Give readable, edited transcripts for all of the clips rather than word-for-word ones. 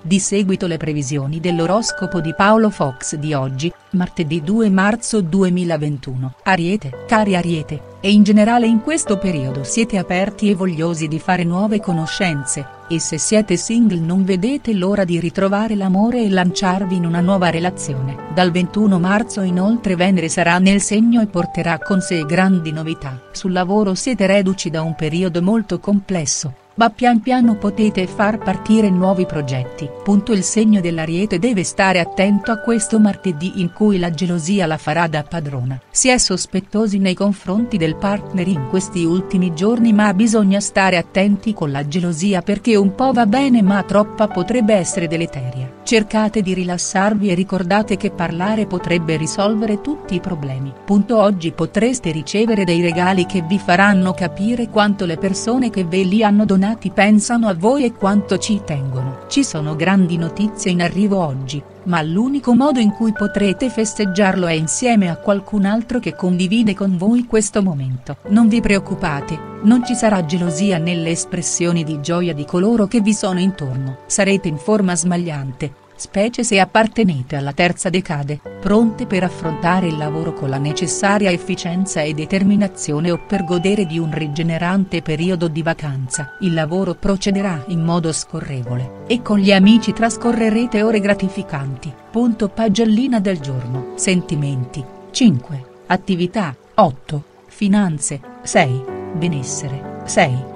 Di seguito le previsioni dell'oroscopo di Paolo Fox di oggi, martedì 2 marzo 2021. Ariete, cari Ariete, e in generale in questo periodo siete aperti e vogliosi di fare nuove conoscenze, e se siete single non vedete l'ora di ritrovare l'amore e lanciarvi in una nuova relazione. Dal 21 marzo inoltre Venere sarà nel segno e porterà con sé grandi novità. Sul lavoro siete reduci da un periodo molto complesso, ma pian piano potete far partire nuovi progetti. Il segno dell'Ariete deve stare attento a questo martedì in cui la gelosia la farà da padrona. Si è sospettosi nei confronti del partner in questi ultimi giorni, ma bisogna stare attenti con la gelosia perché un po' va bene ma troppa potrebbe essere deleteria. Cercate di rilassarvi e ricordate che parlare potrebbe risolvere tutti i problemi. Oggi potreste ricevere dei regali che vi faranno capire quanto le persone che ve li hanno donati pensano a voi e quanto ci tengono. Ci sono grandi notizie in arrivo oggi, ma l'unico modo in cui potrete festeggiarlo è insieme a qualcun altro che condivide con voi questo momento. Non vi preoccupate, non ci sarà gelosia nelle espressioni di gioia di coloro che vi sono intorno. Sarete in forma smagliante, specie se appartenete alla terza decade, pronte per affrontare il lavoro con la necessaria efficienza e determinazione o per godere di un rigenerante periodo di vacanza. Il lavoro procederà in modo scorrevole, e con gli amici trascorrerete ore gratificanti. Pagellina del giorno. Sentimenti, 5, attività, 8, finanze, 6, benessere, 6.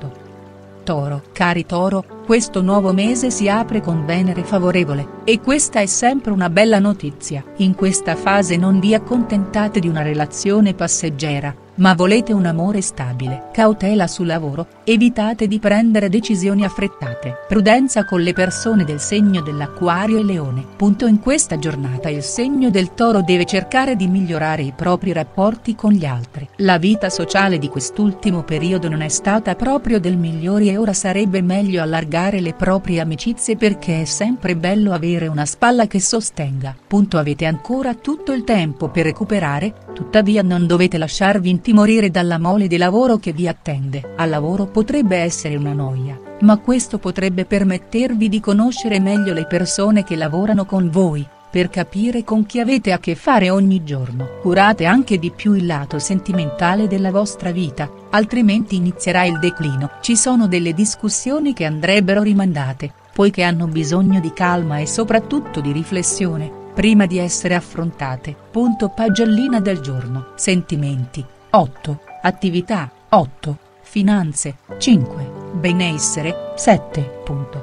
Toro. Cari Toro, questo nuovo mese si apre con Venere favorevole, e questa è sempre una bella notizia. In questa fase non vi accontentate di una relazione passeggera, ma volete un amore stabile. Cautela sul lavoro, evitate di prendere decisioni affrettate. Prudenza con le persone del segno dell'Acquario e Leone. In questa giornata il segno del Toro deve cercare di migliorare i propri rapporti con gli altri. La vita sociale di quest'ultimo periodo non è stata proprio del migliori e ora sarebbe meglio allargare le proprie amicizie perché è sempre bello avere una spalla che sostenga. Avete ancora tutto il tempo per recuperare, tuttavia non dovete lasciarvi intimorire dalla mole di lavoro che vi attende. Al lavoro potrebbe essere una noia, ma questo potrebbe permettervi di conoscere meglio le persone che lavorano con voi, per capire con chi avete a che fare ogni giorno. Curate anche di più il lato sentimentale della vostra vita, altrimenti inizierà il declino. Ci sono delle discussioni che andrebbero rimandate, poiché hanno bisogno di calma e soprattutto di riflessione, prima di essere affrontate. Pagellina del giorno. Sentimenti, 8, attività, 8, finanze, 5, benessere, 7.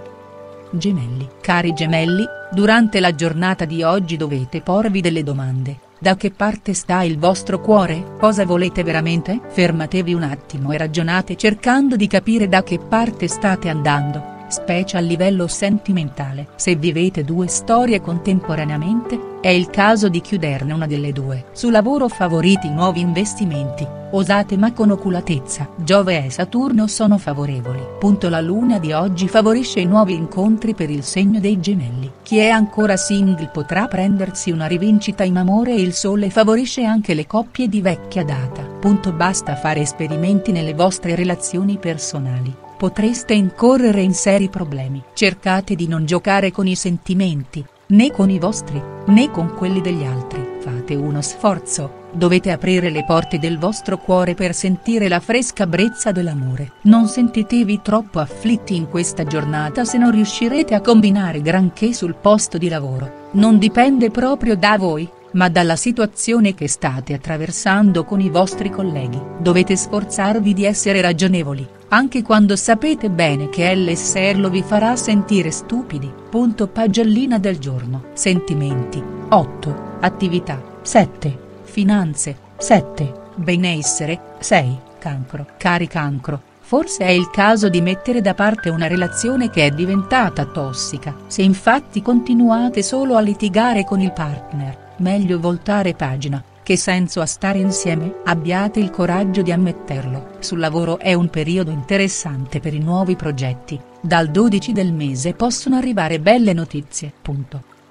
Gemelli. Cari Gemelli, durante la giornata di oggi dovete porvi delle domande. Da che parte sta il vostro cuore? Cosa volete veramente? Fermatevi un attimo e ragionate cercando di capire da che parte state andando, specie a livello sentimentale. Se vivete due storie contemporaneamente, è il caso di chiuderne una delle due. Sul lavoro favorite nuovi investimenti, osate ma con oculatezza. Giove e Saturno sono favorevoli. La luna di oggi favorisce i nuovi incontri per il segno dei Gemelli. Chi è ancora single potrà prendersi una rivincita in amore e il sole favorisce anche le coppie di vecchia data. Basta fare esperimenti nelle vostre relazioni personali, potreste incorrere in seri problemi. Cercate di non giocare con i sentimenti, né con i vostri, né con quelli degli altri. Fate uno sforzo, dovete aprire le porte del vostro cuore per sentire la fresca brezza dell'amore. Non sentitevi troppo afflitti in questa giornata se non riuscirete a combinare granché sul posto di lavoro. Non dipende proprio da voi, ma dalla situazione che state attraversando con i vostri colleghi. Dovete sforzarvi di essere ragionevoli, anche quando sapete bene che l'esserlo vi farà sentire stupidi. Pagellina del giorno. Sentimenti, 8, attività, 7, finanze, 7, benessere, 6, Cancro. Cari Cancro, forse è il caso di mettere da parte una relazione che è diventata tossica. Se infatti continuate solo a litigare con il partner, meglio voltare pagina. Che senso ha stare insieme? Abbiate il coraggio di ammetterlo. Sul lavoro è un periodo interessante per i nuovi progetti, dal 12 del mese possono arrivare belle notizie.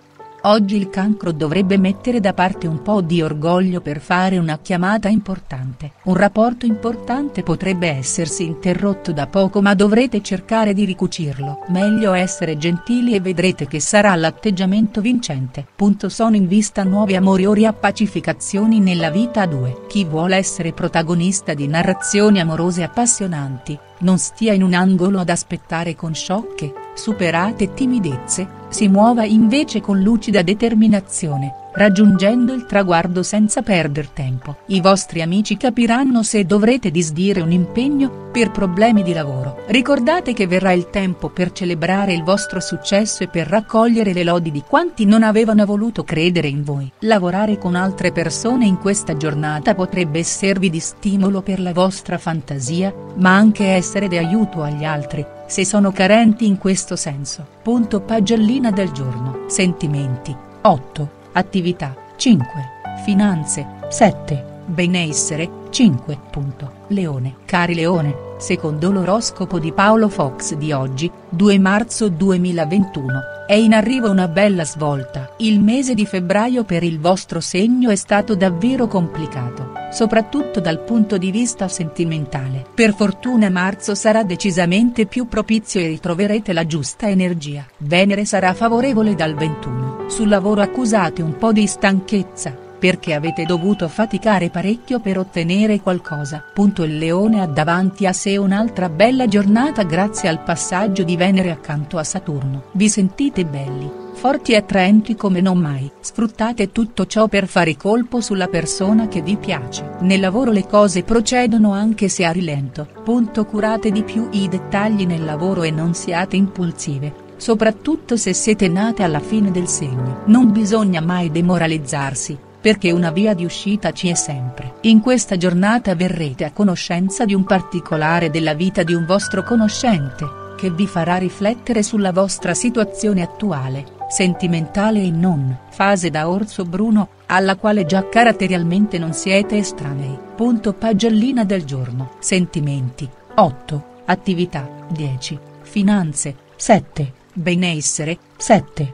Oggi il Cancro dovrebbe mettere da parte un po' di orgoglio per fare una chiamata importante. Un rapporto importante potrebbe essersi interrotto da poco, ma dovrete cercare di ricucirlo. Meglio essere gentili e vedrete che sarà l'atteggiamento vincente. Sono in vista nuovi amori o riappacificazioni nella vita a due. Chi vuole essere protagonista di narrazioni amorose appassionanti, non stia in un angolo ad aspettare con sciocche, superate timidezze, si muova invece con lucida determinazione, raggiungendo il traguardo senza perder tempo. I vostri amici capiranno se dovrete disdire un impegno, per problemi di lavoro. Ricordate che verrà il tempo per celebrare il vostro successo e per raccogliere le lodi di quanti non avevano voluto credere in voi. Lavorare con altre persone in questa giornata potrebbe esservi di stimolo per la vostra fantasia, ma anche essere di aiuto agli altri, se sono carenti in questo senso. Pagellina del giorno. Sentimenti, 8, attività, 5, finanze, 7, benessere, 5. Leone. Cari Leone, secondo l'oroscopo di Paolo Fox di oggi, 2 marzo 2021, è in arrivo una bella svolta. Il mese di febbraio per il vostro segno è stato davvero complicato, soprattutto dal punto di vista sentimentale. Per fortuna marzo sarà decisamente più propizio e ritroverete la giusta energia. Venere sarà favorevole dal 21. Sul lavoro accusate un po' di stanchezza, perché avete dovuto faticare parecchio per ottenere qualcosa. Il Leone ha davanti a sé un'altra bella giornata grazie al passaggio di Venere accanto a Saturno. Vi sentite belli, forti e attraenti come non mai. Sfruttate tutto ciò per fare colpo sulla persona che vi piace. Nel lavoro le cose procedono anche se a rilento. Curate di più i dettagli nel lavoro e non siate impulsive, soprattutto se siete nate alla fine del segno. Non bisogna mai demoralizzarsi, perché una via di uscita ci è sempre. In questa giornata verrete a conoscenza di un particolare della vita di un vostro conoscente, che vi farà riflettere sulla vostra situazione attuale, sentimentale e non. Fase da orso bruno, alla quale già caratterialmente non siete estranei. Pagellina del giorno. Sentimenti, 8, attività, 10, finanze, 7, benessere, 7.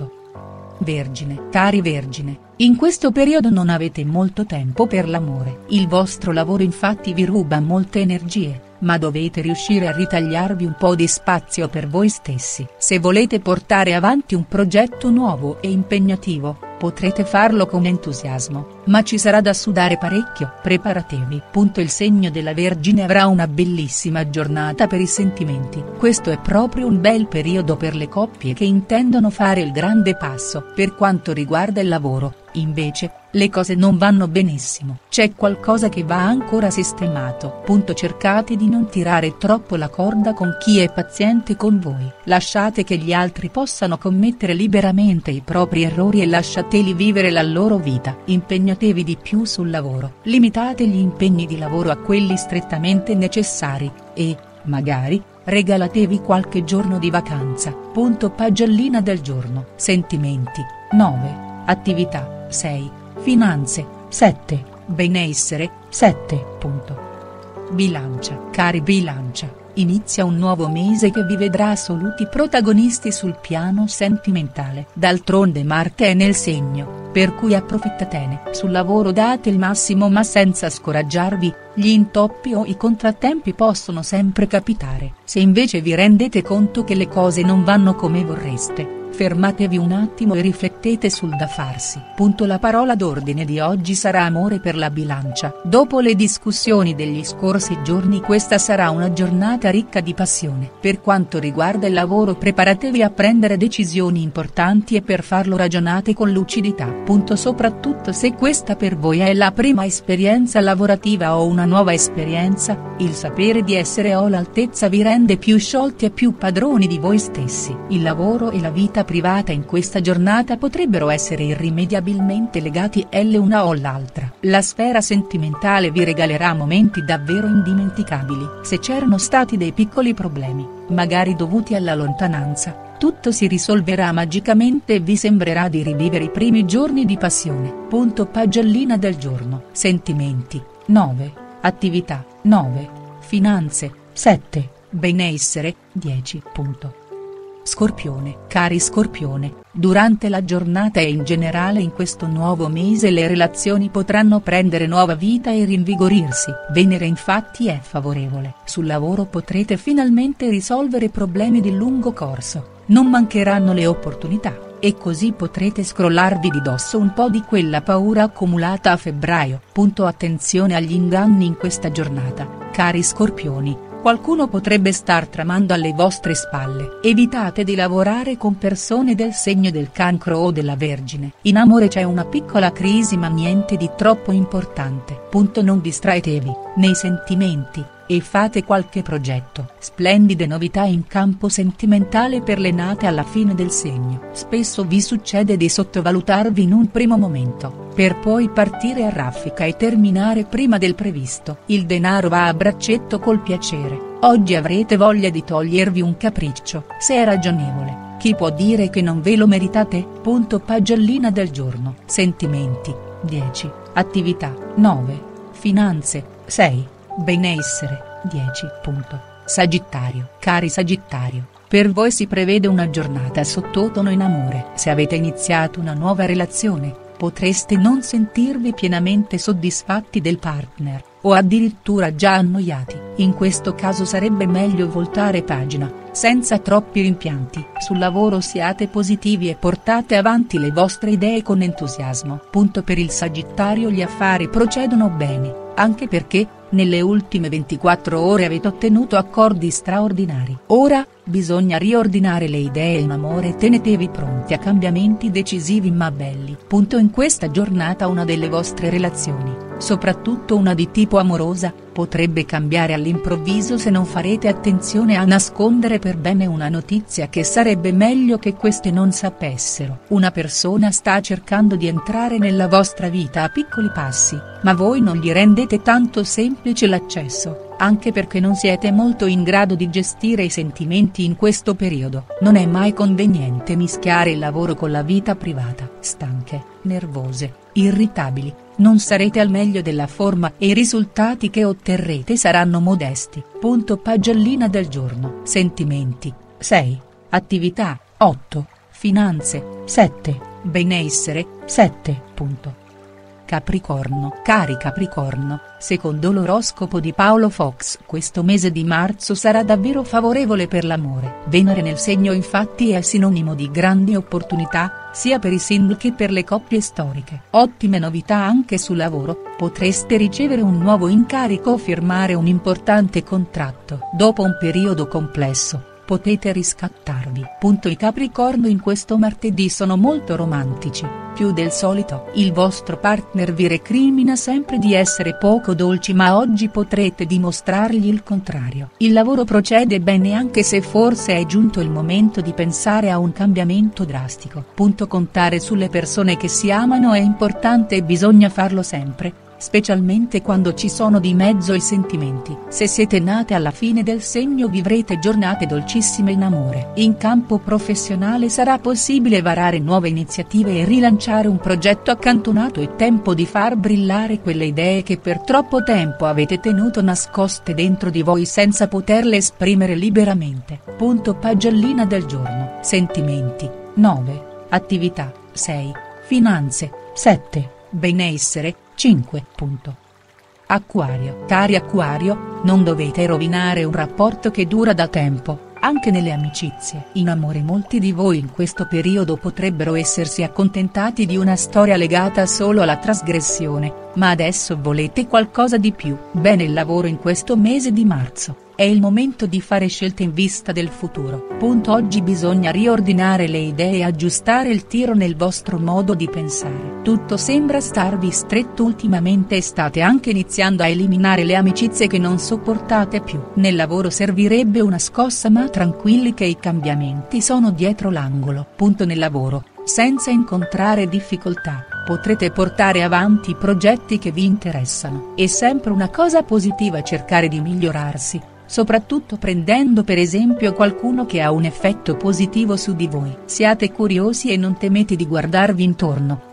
Vergine. Cari Vergine, in questo periodo non avete molto tempo per l'amore. Il vostro lavoro infatti vi ruba molte energie, ma dovete riuscire a ritagliarvi un po' di spazio per voi stessi. Se volete portare avanti un progetto nuovo e impegnativo, potrete farlo con entusiasmo, ma ci sarà da sudare parecchio. Preparatevi. Il segno della Vergine avrà una bellissima giornata per i sentimenti. Questo è proprio un bel periodo per le coppie che intendono fare il grande passo. Per quanto riguarda il lavoro, invece, le cose non vanno benissimo. C'è qualcosa che va ancora sistemato. Cercate di non tirare troppo la corda con chi è paziente con voi. Lasciate che gli altri possano commettere liberamente i propri errori e lasciateli vivere la loro vita. Impegnatevi di più sul lavoro. Limitate gli impegni di lavoro a quelli strettamente necessari, e, magari, regalatevi qualche giorno di vacanza. Pagellina del giorno. Sentimenti, 9, attività, 6, finanze, 7, benessere, 7. Bilancia. Cari Bilancia, inizia un nuovo mese che vi vedrà assoluti protagonisti sul piano sentimentale. D'altronde Marte è nel segno, per cui approfittatene. Sul lavoro date il massimo ma senza scoraggiarvi, gli intoppi o i contrattempi possono sempre capitare. Se invece vi rendete conto che le cose non vanno come vorreste, fermatevi un attimo e riflettete sul da farsi. La parola d'ordine di oggi sarà amore per la Bilancia. Dopo le discussioni degli scorsi giorni questa sarà una giornata ricca di passione. Per quanto riguarda il lavoro preparatevi a prendere decisioni importanti e per farlo ragionate con lucidità. Soprattutto se questa per voi è la prima esperienza lavorativa o una nuova esperienza, il sapere di essere all'altezza vi rende più sciolti e più padroni di voi stessi. Il lavoro e la vita privata in questa giornata potrebbero essere irrimediabilmente legati l'una o l'altra. La sfera sentimentale vi regalerà momenti davvero indimenticabili. Se c'erano stati dei piccoli problemi, magari dovuti alla lontananza, tutto si risolverà magicamente e vi sembrerà di rivivere i primi giorni di passione. Pagellina del giorno. Sentimenti, 9, attività, 9, finanze, 7, benessere, 10. Scorpione. Cari Scorpione, durante la giornata e in generale in questo nuovo mese le relazioni potranno prendere nuova vita e rinvigorirsi. Venere infatti è favorevole. Sul lavoro potrete finalmente risolvere problemi di lungo corso, non mancheranno le opportunità, e così potrete scrollarvi di dosso un po' di quella paura accumulata a febbraio. Attenzione agli inganni in questa giornata, cari Scorpioni. Qualcuno potrebbe star tramando alle vostre spalle. Evitate di lavorare con persone del segno del Cancro o della Vergine. In amore c'è una piccola crisi ma niente di troppo importante. Non distraetevi, nei sentimenti, e fate qualche progetto. Splendide novità in campo sentimentale per le nate alla fine del segno. Spesso vi succede di sottovalutarvi in un primo momento, per poi partire a raffica e terminare prima del previsto. Il denaro va a braccetto col piacere. Oggi avrete voglia di togliervi un capriccio. Se è ragionevole, chi può dire che non ve lo meritate? Pagellina del giorno. Sentimenti, 10, attività, 9, finanze, 6. Benessere, 10. Sagittario. Cari Sagittario, per voi si prevede una giornata sottotono in amore. Se avete iniziato una nuova relazione, potreste non sentirvi pienamente soddisfatti del partner, o addirittura già annoiati. In questo caso sarebbe meglio voltare pagina, senza troppi rimpianti. Sul lavoro siate positivi e portate avanti le vostre idee con entusiasmo. Per il Sagittario gli affari procedono bene, anche perché, nelle ultime 24 ore avete ottenuto accordi straordinari. Ora, bisogna riordinare le idee in amore e tenetevi pronti a cambiamenti decisivi ma belli. In questa giornata una delle vostre relazioni, soprattutto una di tipo amorosa, potrebbe cambiare all'improvviso se non farete attenzione a nascondere per bene una notizia che sarebbe meglio che queste non sapessero. Una persona sta cercando di entrare nella vostra vita a piccoli passi, ma voi non gli rendete tanto semplice l'accesso, anche perché non siete molto in grado di gestire i sentimenti in questo periodo. Non è mai conveniente mischiare il lavoro con la vita privata. Stanche, nervose, irritabili, non sarete al meglio della forma e i risultati che otterrete saranno modesti. Pagellina del giorno. Sentimenti, 6, attività, 8, finanze, 7, benessere, 7. Capricorno. Cari Capricorno, secondo l'oroscopo di Paolo Fox questo mese di marzo sarà davvero favorevole per l'amore. Venere nel segno infatti è sinonimo di grandi opportunità, sia per i single che per le coppie storiche. Ottime novità anche sul lavoro, potreste ricevere un nuovo incarico o firmare un importante contratto. Dopo un periodo complesso, potete riscattarvi. I Capricorno in questo martedì sono molto romantici, più del solito. Il vostro partner vi recrimina sempre di essere poco dolci ma oggi potrete dimostrargli il contrario. Il lavoro procede bene anche se forse è giunto il momento di pensare a un cambiamento drastico. Contare sulle persone che si amano è importante e bisogna farlo sempre, specialmente quando ci sono di mezzo i sentimenti. Se siete nate alla fine del segno vivrete giornate dolcissime in amore. In campo professionale sarà possibile varare nuove iniziative e rilanciare un progetto accantonato. È tempo di far brillare quelle idee che per troppo tempo avete tenuto nascoste dentro di voi senza poterle esprimere liberamente. Pagellina del giorno. Sentimenti, 9, attività, 6, finanze, 7, benessere, 5. Acquario. Cari Acquario, non dovete rovinare un rapporto che dura da tempo, anche nelle amicizie. In amore molti di voi in questo periodo potrebbero essersi accontentati di una storia legata solo alla trasgressione, ma adesso volete qualcosa di più. Bene il lavoro in questo mese di marzo. È il momento di fare scelte in vista del futuro. Oggi bisogna riordinare le idee e aggiustare il tiro nel vostro modo di pensare. Tutto sembra starvi stretto ultimamente e state anche iniziando a eliminare le amicizie che non sopportate più. Nel lavoro servirebbe una scossa ma tranquilli che i cambiamenti sono dietro l'angolo. Nel lavoro, senza incontrare difficoltà, potrete portare avanti i progetti che vi interessano. È sempre una cosa positiva cercare di migliorarsi, soprattutto prendendo per esempio qualcuno che ha un effetto positivo su di voi. Siate curiosi e non temete di guardarvi intorno,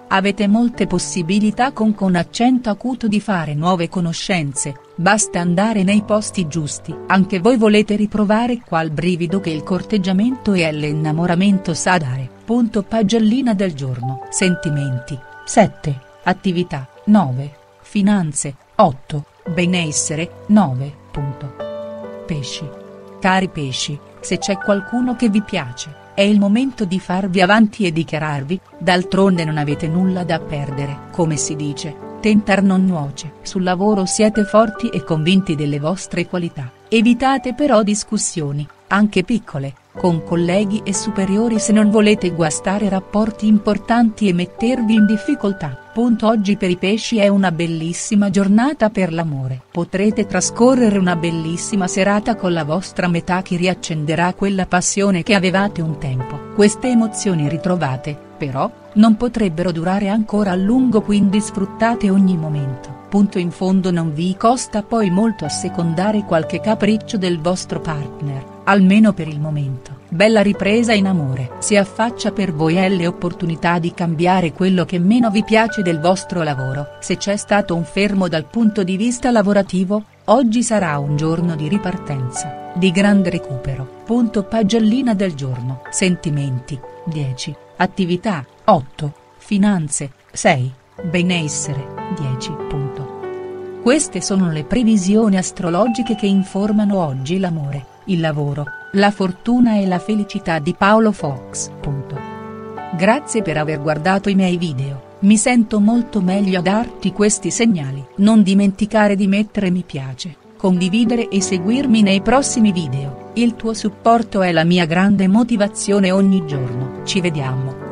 Avete molte possibilità con accento acuto di fare nuove conoscenze, basta andare nei posti giusti. Anche voi volete riprovare qual brivido che il corteggiamento e l'innamoramento sa dare. Pagellina del giorno. Sentimenti, 7, attività, 9, finanze, 8, benessere, 9. Pesci. Cari pesci, se c'è qualcuno che vi piace, è il momento di farvi avanti e dichiararvi, d'altronde non avete nulla da perdere. Come si dice, tentar non nuoce. Sul lavoro siete forti e convinti delle vostre qualità, evitate però discussioni, anche piccole, con colleghi e superiori se non volete guastare rapporti importanti e mettervi in difficoltà. Oggi per i pesci è una bellissima giornata per l'amore. Potrete trascorrere una bellissima serata con la vostra metà che riaccenderà quella passione che avevate un tempo. Queste emozioni ritrovate, però, non potrebbero durare ancora a lungo, quindi sfruttate ogni momento. In fondo non vi costa poi molto assecondare qualche capriccio del vostro partner, almeno per il momento. Bella ripresa in amore. Si affaccia per voi l'opportunità di cambiare quello che meno vi piace del vostro lavoro. Se c'è stato un fermo dal punto di vista lavorativo, oggi sarà un giorno di ripartenza, di grande recupero. Pagellina del giorno. Sentimenti, 10, attività, 8, finanze, 6, benessere, 10. Queste sono le previsioni astrologiche che informano oggi l'amore, il lavoro, la fortuna e la felicità di Paolo Fox. Grazie per aver guardato i miei video, mi sento molto meglio a darti questi segnali. Non dimenticare di mettere mi piace, condividere e seguirmi nei prossimi video, il tuo supporto è la mia grande motivazione ogni giorno. Ci vediamo.